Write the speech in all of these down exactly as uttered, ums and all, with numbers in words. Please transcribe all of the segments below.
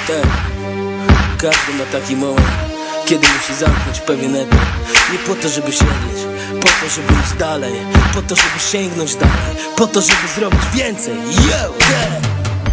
Tak, każdy ma taki moment, kiedy musi zamknąć pewien etap. Nie po to, żeby siedzieć, po to, żeby iść dalej, po to, żeby sięgnąć dalej, po to, żeby zrobić więcej. Yo, yeah.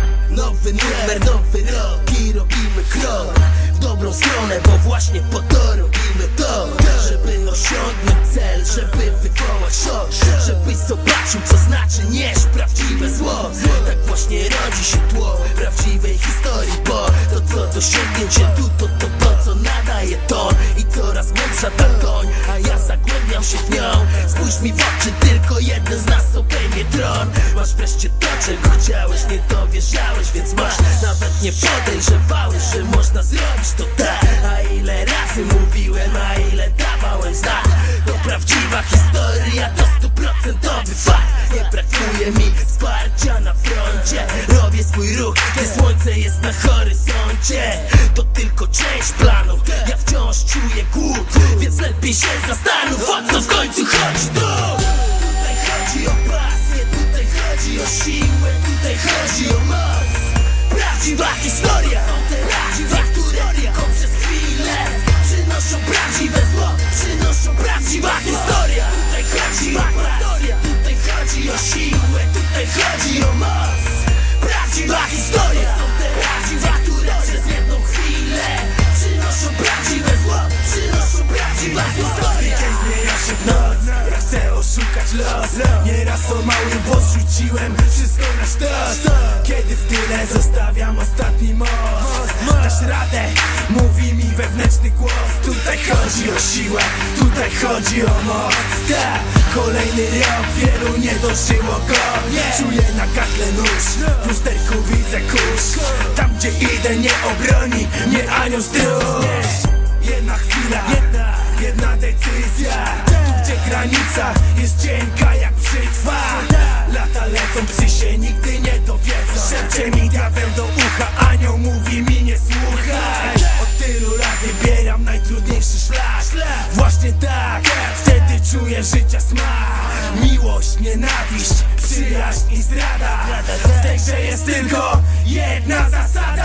Nowy numer, nowy rok i robimy krok w dobrą stronę, bo właśnie po to robimy to, żeby osiągnąć cel, żeby wywołać szok, żebyś zobaczył, co znaczy nieść prawdziwe zło. Tak właśnie rodzi się tło prawdziwej historii, bo to, co dosięgnięcie tu, to to, to co nadaje ton i coraz głębsza ta toń, a ja zagłębiam się w nią. Spójrz mi w oczy, tylko jeden z nas obejmie tron. Masz wreszcie to, czego chciałeś, nie dowierzałeś, więc masz. Nawet nie podejrzewałeś, że można zrobić to tak. A ile razy mówiłem, a ile dawałem znak. To prawdziwa historia, to stuprocentowy fakt. Nie brakuje mi wsparcia na froncie. Robię swój ruch, gdy słońce jest na horyzoncie. To tylko część planu, ja wciąż czuję głód, więc lepiej się zastanów, o co w końcu chodzi tu. Tutaj chodzi o pasję, tutaj chodzi o siłę, tutaj chodzi o moc. Prawdziwa historia, prawdziwa historia, tylko przez chwilę przynoszą prawdziwe zło, przynoszą prawdziwa historia. Tutaj chodzi o pasję, tutaj chodzi o siłę, tutaj chodzi o moc. Prawdziwa historia, prawdziwa, która przez jedną chwilę przynoszą prawdziwe zło, przynoszą prawdziwa historia. Dzień zmienia się w noc, ja chcę oszukać los. Nieraz to mały boss rzuciłem wszystko na sztos. Kiedy w tyle zostawiam ostatni most. Dasz radę, mówi mi wewnętrzny głos. Tutaj chodzi o siłę, tutaj chodzi o moc. Tak, kolejny rok, wielu nie dożyło go. Czuję na gardle nóż, w lusterku widzę kurz. Tam gdzie idę nie obroni, nie anioł stróż. Jedna chwila, jedna, jedna decyzja. Tu gdzie granica jest cienka jak brzytwa. Lata lecą, psy się nigdy nie dowiedzą. Szepcze mi diabeł do ucha, anioł mówi mi nie słuchaj. Od tylu lat wybieram najtrudniejszy szlak. Właśnie tak, wtedy czuję życia smak. Miłość, nienawiść, przyjaźń i zdrada. W tej grze jest tylko jedna zasada.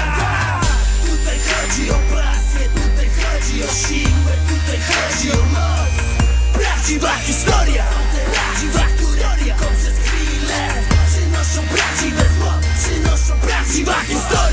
Tutaj chodzi o pasję, tutaj chodzi o siłę, tutaj chodzi o moc. Prawdziwa historia, prawdziwa historia, tylko przez chwilę przynoszą prawdziwe zło, przynoszą prawdziwa historia.